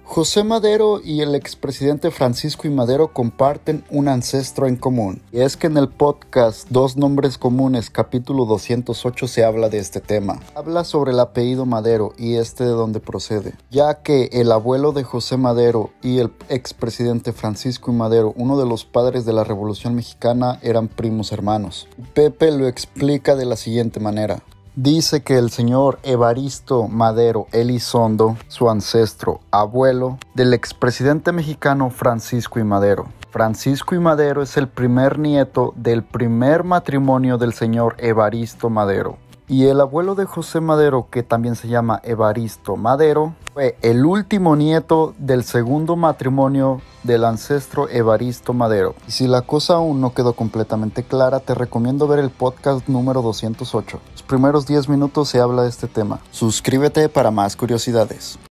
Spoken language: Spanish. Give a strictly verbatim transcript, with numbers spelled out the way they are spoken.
José Madero y el expresidente Francisco I. Madero comparten un ancestro en común. Y es que en el podcast Dos Nombres Comunes, capítulo doscientos ocho, se habla de este tema. Habla sobre el apellido Madero y este de dónde procede, ya que el abuelo de José Madero y el expresidente Francisco I. Madero, uno de los padres de la Revolución Mexicana, eran primos hermanos. Pepe lo explica de la siguiente manera. Dice que el señor Evaristo Madero Elizondo, su ancestro, abuelo del expresidente mexicano Francisco I. Madero. Francisco I. Madero es el primer nieto del primer matrimonio del señor Evaristo Madero. Y el abuelo de José Madero, que también se llama Evaristo Madero, fue el último nieto del segundo matrimonio del ancestro Evaristo Madero. Y si la cosa aún no quedó completamente clara, te recomiendo ver el podcast número doscientos ocho. Los primeros diez minutos se habla de este tema. Suscríbete para más curiosidades.